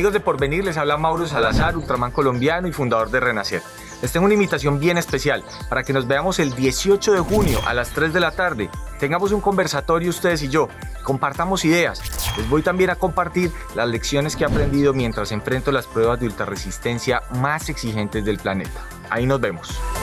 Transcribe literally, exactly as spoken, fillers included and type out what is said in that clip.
amigos de Porvenir, les habla Mauro Salazar, Ultraman colombiano y fundador de Renacer. Les tengo una invitación bien especial para que nos veamos el dieciocho de junio a las tres de la tarde. Tengamos un conversatorio ustedes y yo, compartamos ideas. Les voy también a compartir las lecciones que he aprendido mientras enfrento las pruebas de ultrarresistencia más exigentes del planeta. Ahí nos vemos.